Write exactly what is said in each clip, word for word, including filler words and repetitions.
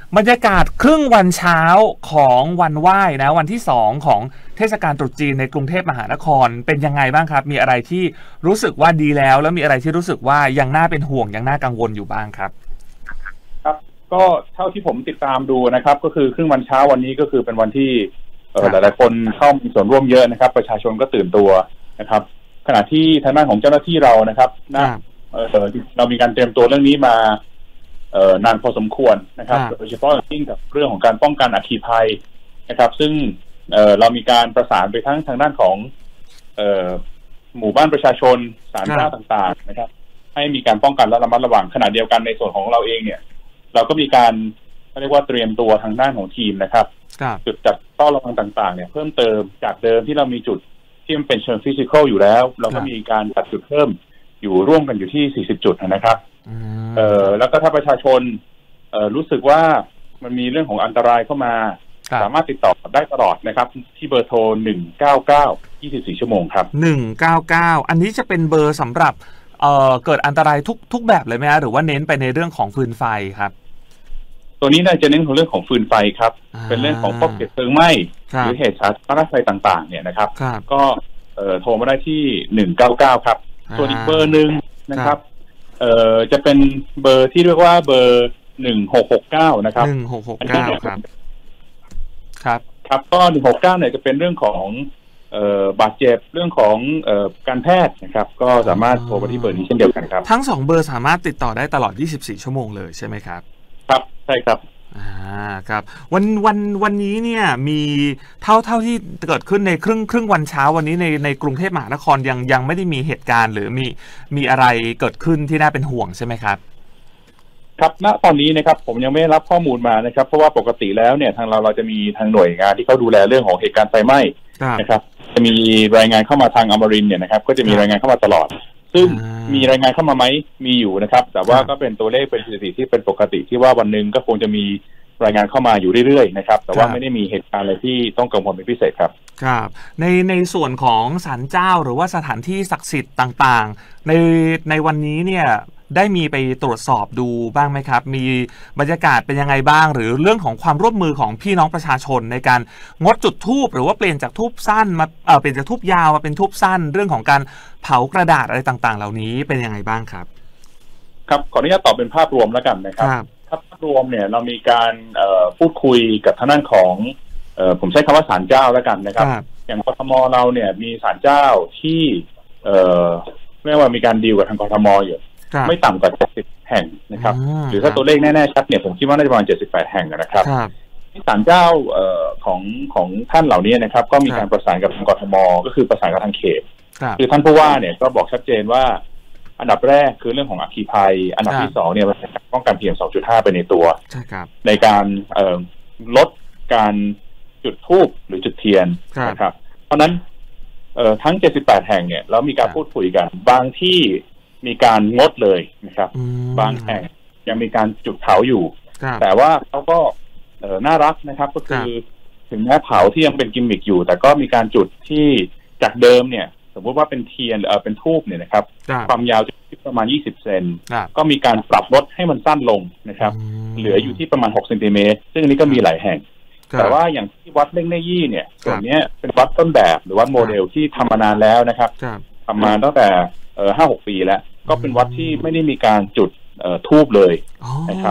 บรรยากาศครึ่งวันเช้าของวันไหว้นะวันที่สองของเทศกาลตรุษจีนในกรุงเทพมหานครเป็นยังไงบ้างครับมีอะไรที่รู้สึกว่าดีแล้วแล้วมีอะไรที่รู้สึกว่ายังน่าเป็นห่วงยังน่ากังวลอยู่บ้างครับครับก็เท่าที่ผมติดตามดูนะครับก็คือครึ่งวันเช้าวันนี้ก็คือเป็นวันที่หลายๆคนเข้ามีส่วนร่วมเยอะนะครับประชาชนก็ตื่นตัวนะครับขณะที่ทางด้านของเจ้าหน้าที่เรานะครับนะเรามีการเตรียมตัวเรื่องนี้มาเอ่อนานพอสมควรนะครับโดยเฉพาะยิ่งกับเรื่องของการป้องกันอัคคีภัยนะครับซึ่งเอ่อเรามีการประสานไปทั้งทางด้านของเอ่อหมู่บ้านประชาชนศาลเจ้าต่างๆนะครับให้มีการป้องกันและระมัดระวังขณะเดียวกันในส่วนของเราเองเนี่ยเราก็มีการเรียกว่าเตรียมตัวทางด้านของทีมนะครับจุดจับเฝ้าระวังต่างๆเนี่ยเพิ่มเติมจากเดิมที่เรามีจุดที่มันเป็นเชิงฟิสิกอลอยู่แล้วเราก็มีการจัดจุดเพิ่มอยู่ร่วมกันอยู่ที่สี่สิบจุดนะครับเอ่อแล้วก็ถ้าประชาชนเอ่อรู้สึกว่ามันมีเรื่องของอันตรายเข้ามาสามารถติดต่อได้ตลอดนะครับที่เบอร์โทรหนึ่งเก้าเก้า ยี่สิบสี่ชั่วโมงครับหนึ่งเก้าเก้าอันนี้จะเป็นเบอร์สำหรับเอ่อเกิดอันตรายทุกทุกแบบเลยไหมฮะหรือว่าเน้นไปในเรื่องของฟืนไฟครับตัวนี้น่าจะเน้นของเรื่องของฟืนไฟครับเป็นเรื่องของพวกเหตุเพลิงไหม้หรือเหตุสาธารณภัยต่างๆเนี่ยนะครับก็เอ่อโทรมาได้ที่หนึ่งเก้าเก้าครับส่วนอีกเบอร์หนึ่งนะครับเอ่อจะเป็นเบอร์ที่เรียกว่าเบอร์หนึ่งหกหกเก้านะครับหนึ่งหกหกเก้าครับครับครับก็หนึ่งหกเก้าเนี่ยจะเป็นเรื่องของเอ่อบาดเจ็บเรื่องของเอ่อการแพทย์นะครับก็สามารถโทรไปที่เบอร์นี้เช่นเดียวกันครับทั้งสองเบอร์สามารถติดต่อได้ตลอดยี่สิบสี่ชั่วโมงเลยใช่ไหมครับครับใช่ครับอ่าครับวันวันวันนี้เนี่ยมีเท่าเท่าที่เกิดขึ้นในครึ่งครึ่งวันเช้าวันนี้ในในกรุงเทพมหานครยังยังไม่ได้มีเหตุการณ์หรือมีมีอะไรเกิดขึ้นที่น่าเป็นห่วงใช่ไหมครับครับณตอนนี้นะครับผมยังไม่รับข้อมูลมานะครับเพราะว่าปกติแล้วเนี่ยทางเราเราจะมีทางหน่วยงานที่เขาดูแลเรื่องของเหตุการณ์ไฟไหม้นะครับจะมีรายงานเข้ามาทางอมรินทร์เนี่ยนะครับก็จะมีรายงานเข้ามาตลอดซึ่งมีรายงานเข้ามาไหมมีอยู่นะครับแต่ว่าก็เป็นตัวเลขเป็นสถิติที่เป็นปกติที่ว่าวันหนึ่งก็คงจะมีรายงานเข้ามาอยู่เรื่อยๆนะครับแต่ว่าไม่ได้มีเหตุการณ์อะไรที่ต้องกังวลเป็นพิเศษครับครับในในส่วนของศาลเจ้าหรือว่าสถานที่ศักดิ์สิทธิ์ต่างๆในในวันนี้เนี่ยได้มีไปตรวจสอบดูบ้างไหมครับมีบรรยากาศเป็นยังไงบ้างหรือเรื่องของความร่วมมือของพี่น้องประชาชนในการงดจุดธูปหรือว่าเปลี่ยนจากธูปสั้นมาเออเปลี่ยนจากธูปยาวมาเป็นธูปสั้นเรื่องของการเผากระดาษอะไรต่างๆเหล่านี้เป็นยังไงบ้างครับครับขออนุญาตตอบเป็นภาพรวมแล้วกันนะครับภาพรวมเนี่ยเรามีการพูดคุยกับทางด้านของผมใช้คำว่าศาลเจ้าแล้วกันนะครับอย่างกทมเราเนี่ยมีศาลเจ้าที่เรียกว่ามีการดีลกับทางกทมอยู่ไม่ต่ำกว่าเจ็ดสิบแห่งนะครับหรือถ้าตัวเลขแน่ๆชัดเนี่ยผมคิดว่าน่าจะประมาณเจ็ดสิบแปดแห่งนะครับที่ศาลเจ้าของของท่านเหล่านี้นะครับก็มีการประสานกับทางกทมก็คือประสานกับทางเขตคือท่านผู้ว่าเนี่ยก็บอกชัดเจนว่าอันดับแรกคือเรื่องของอัคคีภัยอันดับที่สองเนี่ยมันเป็นการป้องกัน พี เอ็ม สองจุดห้า ไปในตัวในการลดการจุดธูปหรือจุดเทียนนะครับเพราะนั้นทั้งเจ็ดสิบแปดแห่งเนี่ยเรามีการพูดคุยกันบางที่มีการงดเลยนะครับบางแห่งยังมีการจุดเผาอยู่แต่ว่าเขาก็น่ารักนะครับก็คือถึงแม้เผาที่ยังเป็นกิมมิคอยู่แต่ก็มีการจุดที่จากเดิมเนี่ยสมมติว่าเป็นเทียนเออเป็นธูปเนี่ยนะครับความยาวจะอยู่ประมาณยี่สิบเซนก็มีการปรับลดให้มันสั้นลงนะครับเหลืออยู่ที่ประมาณหกเซนติเมตรซึ่งอันนี้ก็มีหลายแห่งแต่ว่าอย่างที่วัดเล่งเน่ยี่เนี่ยส่วนนี้เป็นวัดต้นแบบหรือวัดโมเดลที่ทำมานานแล้วนะครับทำมาตั้งแต่เออห้าหกปีแล้วก็เป็นวัดที่ไม่ได้มีการจุดเอ่อธูปเลยนะครับ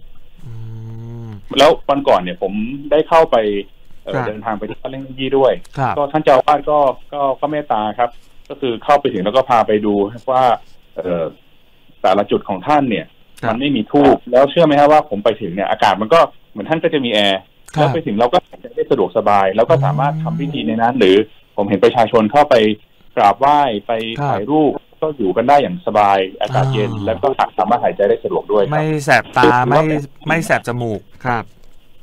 แล้ววันก่อนเนี่ยผมได้เข้าไปเเดินทางไปที่วัดเล่งเน่ยี่ด้วยก็ท่านเจ้าอาวาสก็ก็ก็เมตตาครับก็คือเข้าไปถึงแล้วก็พาไปดูว่าเอ่อแต่ละจุดของท่านเนี่ยมันไม่มีธูปแล้วเชื่อไหมครับว่าผมไปถึงเนี่ยอากาศมันก็เหมือนท่านก็จะมีแอร์แล้วไปถึงเราก็จะได้สะดวกสบายแล้วก็สามารถทำพิธีในนั้นหรือผมเห็นประชาชนเข้าไปกราบไหว้ไปถ่ายรูปก็อยู่กันได้อย่างสบายอากาศเย็นแล้วก็สามารถหายใจได้สะดวกด้วยไม่แสบตาไม่ไม่แสบจมูกครับ